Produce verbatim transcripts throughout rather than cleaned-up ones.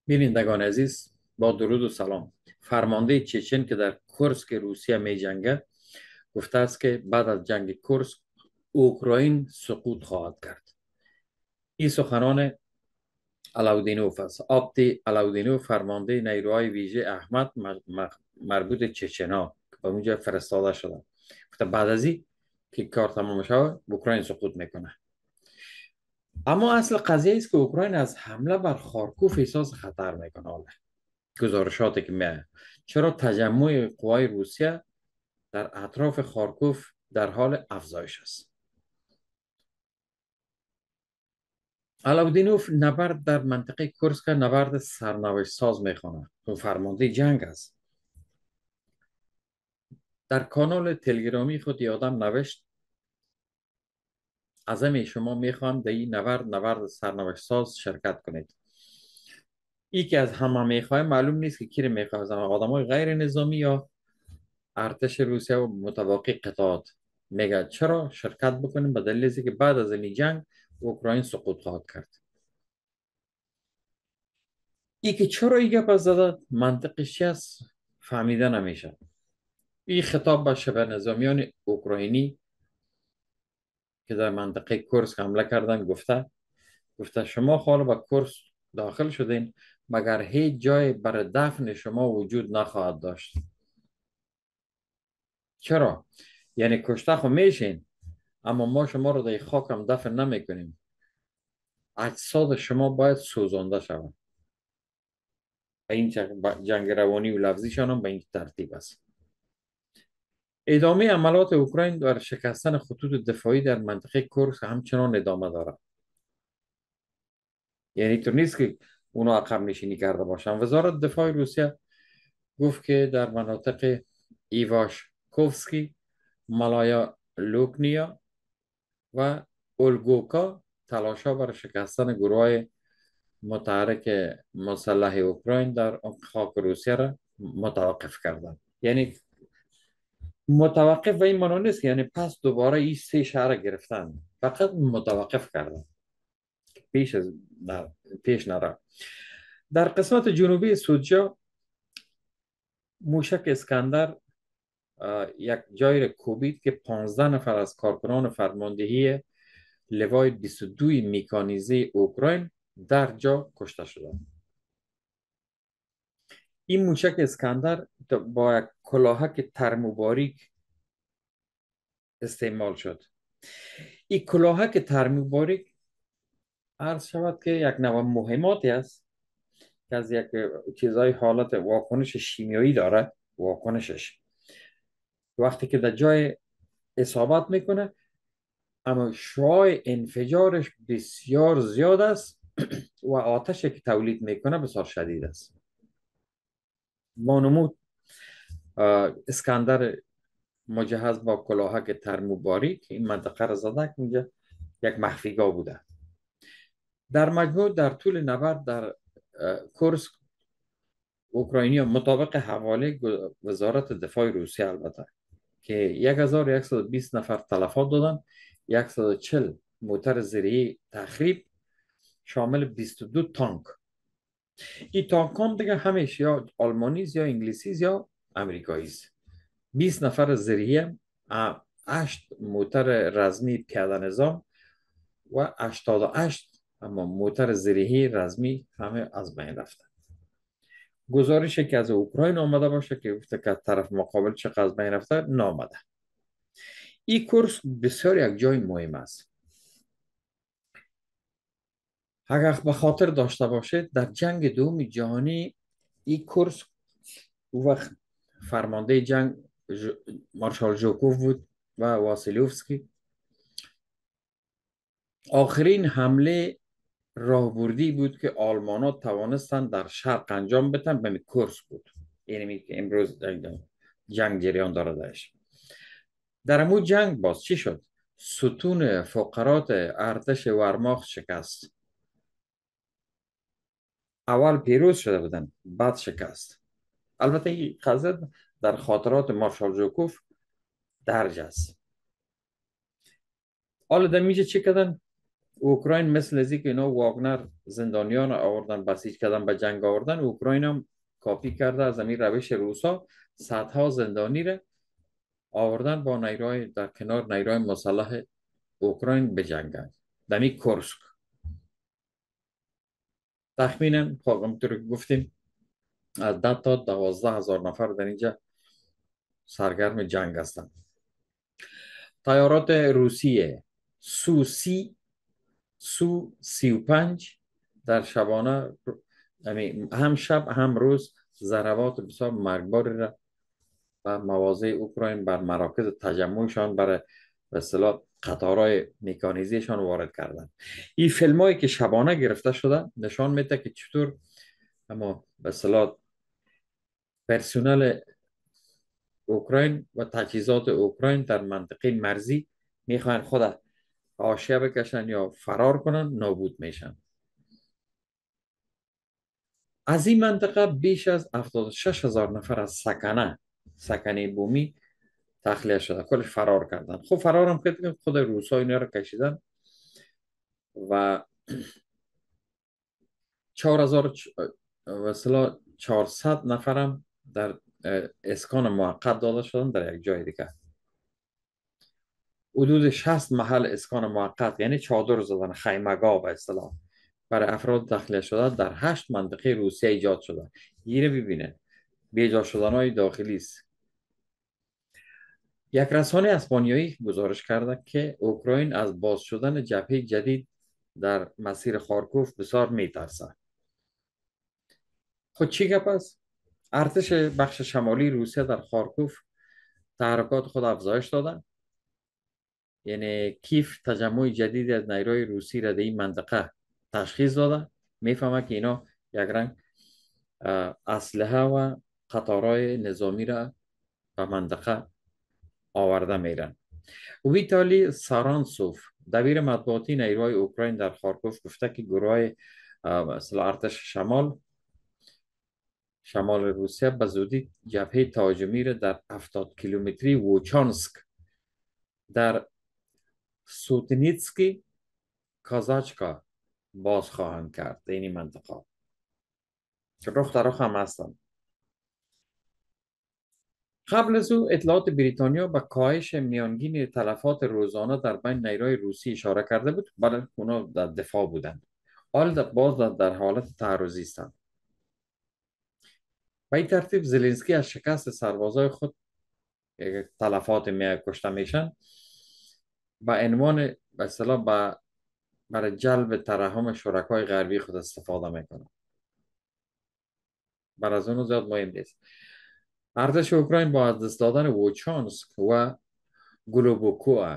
بینندگان عزیز، با درود و سلام. فرمانده چچن که در کرسک روسیه می جنگه گفته است که بعد از جنگ کرسک اوکراین سقوط خواهد کرد. این سخنان علاودینوف است. آبتی علاودینوف فرمانده نیروهای ویژه احمد مربوط چچنا که به اونجا فرستاده شده گفته بعد از این که کار تمام شود اوکراین سقوط میکنه. اما اصل قضیه است که اوکراین از حمله بر خارکوف احساس خطر میکنه. گزارشاتی که میاد چرا تجمع قوای روسیه در اطراف خارکوف در حال افزایش است. علاودینوف نبرد در منطقه کورسک نبرد سرنوشت ساز میخوانه. او فرمانده جنگ است. در کانال تلگرامی خود یادم نوشت از همه شما میخوام در این نبرد نبرد سرنوشت ساز شرکت کنید. ای که از همه میخواه معلوم نیست که کی رو میخواه، آدمای غیر نظامی یا ارتش روسیه و متواقع قطعات. میگه چرا شرکت بکنیم؟ به دلیل که بعد از این جنگ اوکراین سقوط خواهد کرد. ای که چرا ایگه پس زده منطقش چی است فهمیده نمیشه. این خطاب به شبه نظامیان اوکراینی که در منطقه کورسک حمله کردن گفته گفته شما حالا به کورسک داخل شدین مگر هیچ جای برای دفن شما وجود نخواهد داشت. چرا؟ یعنی کشته خو میشین اما ما شما رو در خاکم دفن نمیکنیم. اجساد شما باید سوزانده شود. این جنگ روانی و لفظیشان هم به این ترتیب است. ادامه عملات اوکراین در شکستن خطوط دفاعی در منطقه کورسک همچنان ادامه دارد. یعنی تو نیست که اونا عقب نشینی کرده باشن. وزارت دفاع روسیه گفت که در مناطق ایواشکوفسکی، مالایا لوکنیا و اولگوکا تلاشا برای شکستن گروه متحرک مسلح اوکراین در خاک روسیه را متوقف کردند. یعنی متوقف و این معنی نیست یعنی پس دوباره این سه شهر گرفتن، فقط متوقف کردن پیش از در پیش نره. در قسمت جنوبی سوجا موشک اسکندر یک جای را کوبید که پانزده نفر از کارکنان فرماندهی لوای بیست و دو مکانیزه اوکراین در جا کشته شدند. این موشک اسکندر با یک کلاهک ترموباریک استعمال شد. این کلاهک ترموباریک عرض شود که یک نوع مهماتی است که از یک چیزای حالت واکنش شیمیایی داره. واکنشش وقتی که در جای اصابت میکنه اما شعاع انفجارش بسیار زیاد است و آتشی که تولید میکنه بسیار شدید است. بانمود اسکندر مجهز با کلاهک ترموباریک این منطقه را زده که یک مخفیگاه بوده. در مجموع در طول نبرد در کورسک اوکراینی مطابق حواله وزارت دفاع روسیه البته که هزار و صد و بیست نفر تلفات دادن، صد و چهل موتر زیره‌ای تخریب شامل بیست و دو تانک. این تانک هم دیگه همیشه یا آلمانی یا انگلیسی یا امریکایی است. بیست نفر زیره‌ای، هشت موتر رزمی پیاده نظام و هشتاد و هشت اما موتر زیره‌ای رزمی همه از بین رفتن. گزارشی که از اوکراین آمده باشه که گفته که طرف مقابل چقدر از بین رفته نامده. این کورس بسیار یک جای مهم است. اگر به خاطر داشته باشه در جنگ دوم جهانی این کورس وقت فرمانده جنگ ج... مارشال ژوکوف بود و واسیلوفسکی. آخرین حمله راهبردی بود که آلمان ها توانستند در شرق انجام بدن به کورس بود. یعنی که امروز جنگ جریان داره داشت. در امو جنگ باز چی شد؟ ستون فقرات ارتش ورماخت شکست. اول پیروز شده بودن بعد شکست. البته این قضیه در خاطرات مارشال ژوکوف درج است. حالا در میجه چی کردن؟ اوکراین مثل از که اینا واگنر زندانیان آوردن بسیج کردن به جنگ آوردن، اوکراین هم کاپی کرده از همین روش روسا، صدها زندانی را آوردن با نیروهای در کنار نیروهای مسلح اوکراین بجنگن دمی کرسک. تخمینا خب همونطور که گفتیم از ده تا دوازده هزار نفر در اینجا سرگرم جنگ هستند. طیارات روسیه سو سی سو سی و پنج در شبانه هم شب هم روز ضربات بسیار مرگباری را و مواضع اوکراین بر مراکز تجمعشان برای به اصطلاح قطارهای مکانیزیشان وارد کردن. این فیلم هایی که شبانه گرفته شده نشان میده که چطور اما به اصطلاح پرسنل اوکراین و تجهیزات اوکراین در منطقه مرزی میخواین خود حاشیه بکشن یا فرار کنن، نابود میشن. از این منطقه بیش از هفتاد و شش هزار نفر از سکنه سکنه بومی تخلیه شده، کلش فرار کردن. خب فرار هم کردن، خود روسا اینا رو کشیدن و چهار هزار مثلا چهارصد نفرم در اسکان موقت داده شدن در یک جای دیگه. حدود شصت محل اسکان موقت یعنی چادر زدن، خیمگاه به اصطلاح، برای افراد تخلیه شده در هشت منطقه روسیه ایجاد شده. گیره ببینه بیجا شدن های داخلی است. یک رسانه اسپانیایی گزارش کرده که اوکراین از باز شدن جبهه جدید در مسیر خارکوف بسیار میترسه. خود چی گپ است؟ ارتش بخش شمالی روسیه در خارکوف تحرکات خود افزایش دادن. یعنی کیف تجمع جدیدی از نیروی روسی را در این منطقه تشخیص داده. میفهمه که اینا یک رنگ اسلحه و قطارهای نظامی را به منطقه آورده میرن. ویتالی سارانسوف دبیر مطبوعاتی نیروهای اوکراین در خارکوف گفته که گروه مثلا ارتش شمال شمال روسیه به زودی جبهه تهاجمی را در هفتاد کیلومتری ووچانسک در سوتنیتسکی کازاچکا باز خواهند کرد. این منطقه که رخ در رخ هم هستند. قبل از او اطلاعات بریتانیا به کاهش میانگین تلفات روزانه در بین نیروهای روسی اشاره کرده بود، برای اونا در دفاع بودند. حال باز در حالت تعرضی هستند. به این ترتیب زلنسکی از شکست سربازای خود تلفات می کشته میشن با عنوان به اصطلاح با برای جلب ترحم شرکای غربی خود استفاده میکنه. برای از اون زیاد مهم نیست. ارتش اوکراین با از دست دادن ووچانسک و گلوبوکو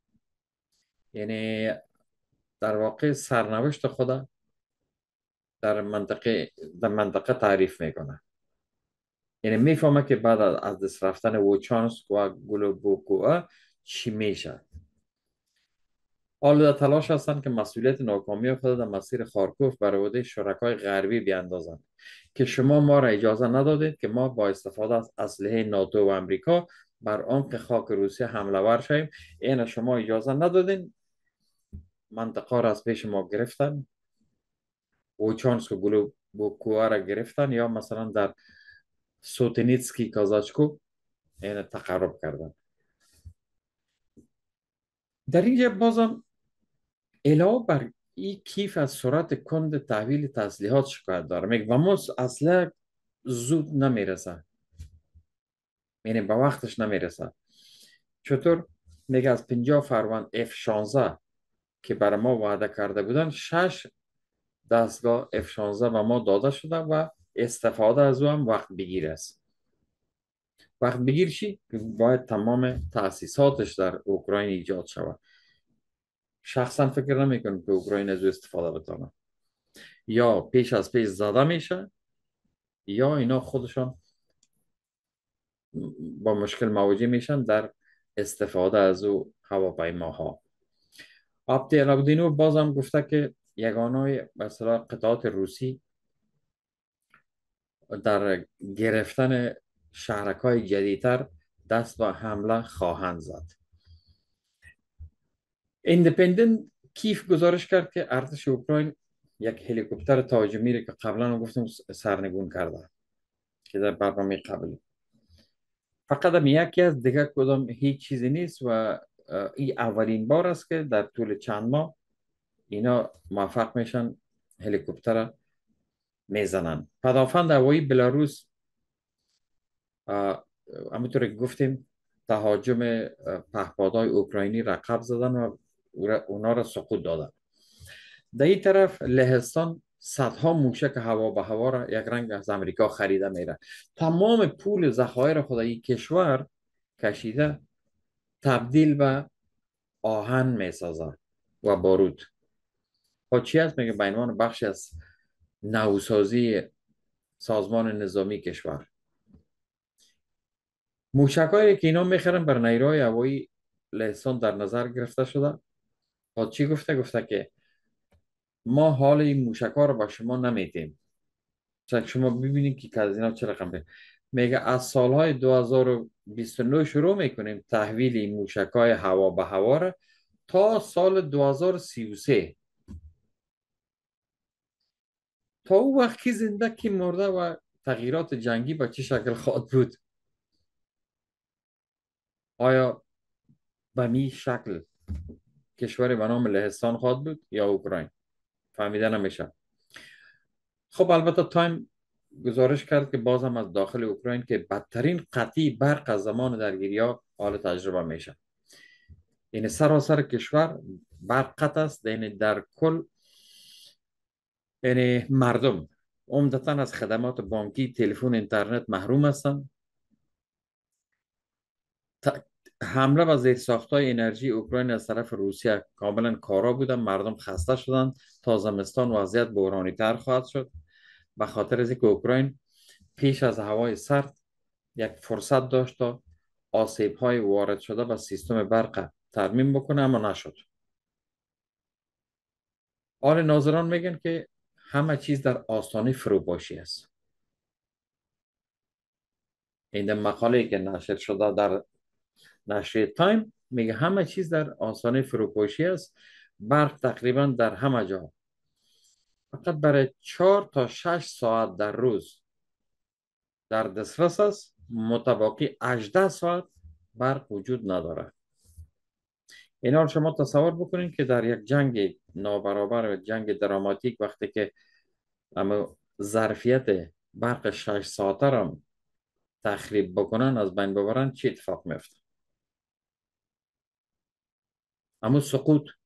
یعنی در واقع سرنوشت خود در منطقه در منطقه تعریف میکنه. یعنی میفهمه که بعد از دست رفتن ووچانسک و گلوبوکو چی میشه. حالا در تلاش هستند که مسئولیت ناکامی خود در مسیر خارکوف بر عهده شرکای غربی بیاندازند که شما ما را اجازه ندادید که ما با استفاده از اسلحه ناتو و امریکا بر عمق خاک روسیه حمله ور شویم. این شما اجازه ندادین، منطقه را از پیش ما گرفتن، ووچانسک و گلوبوکو را گرفتن یا مثلا در سوتنیتسکی کازاچکو این تقرب کردن. در اینجا بازم علاوه بر این کیف از سرعت کند تحویل تسلیحات شکایت داره. میگه و ما اصلا زود نمیرسه، یعنی به وقتش نمیرسه. چطور؟ میگه از پنجاه فروند اف شانزده که برای ما وعده کرده بودن، شش دستگاه اف شانزده به ما داده شده و استفاده از او هم وقت بگیر است. وقت بگیر چی؟ باید تمام تأسیساتش در اوکراین ایجاد شود. شخصا فکر نمیکنم که اوکراین از او استفاده بتونه. یا پیش از پیش زده میشه یا اینا خودشان با مشکل مواجه میشن در استفاده از او هواپیماها. آبتی الابدینو بازم گفته که یگانه مثلا قطعات روسی در گرفتن شهرک‌های جدیدتر دست به حمله خواهند زد. ایندیپندنت کیف گزارش کرد که ارتش اوکراین یک هلیکوپتر تاجمی را که قبلا هم گفتم سرنگون کرده که در برنامه قبلی. فقط هم یکی از دیگه کدام هیچ چیزی نیست و این اولین بار است که در طول چند ماه اینا موفق میشن هلیکوپتر میزنن. پدافند هوایی بلاروس همونطور که گفتیم تهاجم پهپادهای اوکراینی رقب زدن و اونا را سقوط دادن. در این طرف لهستان صدها موشک هوا به هوا را یک رنگ از امریکا خریده میره. تمام پول ذخایر خودی کشور کشیده تبدیل به آهن میسازه و بارود. خب چی هست؟ میگه به عنوان بخش از نوسازی سازمان نظامی کشور. موشکایی که اینا میخرن بر نیروهای هوایی لهستان در نظر گرفته شده. خب چی گفته؟ گفته که ما حال این موشکا رو با شما نمیدیم. چون شما ببینید که از اینا چه رقم ده. میگه از سالهای دو هزار و بیست و نه شروع میکنیم تحویل این موشکای هوا به هوا را تا سال دو هزار و سی و سه. تا او وقت کی زنده کی مرده و تغییرات جنگی به چه شکل خواهد بود؟ آیا به می شکل کشوری به نام لهستان خواهد بود یا اوکراین؟ فهمیده نمیشه. خب البته تایم گزارش کرد که باز هم از داخل اوکراین که بدترین قطعی برق از زمان درگیری ها حال تجربه میشه. یعنی سراسر کشور برق قطع است. یعنی در کل یعنی مردم عمدتا از خدمات بانکی، تلفن، اینترنت محروم هستند. حمله و زیرساخت‌های انرژی اوکراین از طرف روسیه کاملا کارا بودن. مردم خسته شدند. تا زمستان وضعیت بحرانی تر خواهد شد به خاطر از اینکه اوکراین پیش از هوای سرد یک فرصت داشت تا آسیب های وارد شده به سیستم برق ترمیم بکنه اما نشد. آل ناظران میگن که همه چیز در آستانه فروپاشی است. این مقاله که نشر شده در نشریه تایم میگه همه چیز در آستانه فروپاشی است. برق تقریبا در همه جا فقط برای چهار تا شش ساعت در روز در دسترس است. متباقی هجده ساعت برق وجود نداره. اینا رو شما تصور بکنید که در یک جنگ نابرابر و جنگ دراماتیک وقتی که اما ظرفیت برق شش ساعته را تخریب بکنن، از بین ببرن، چی اتفاق میفته؟ اما سقوط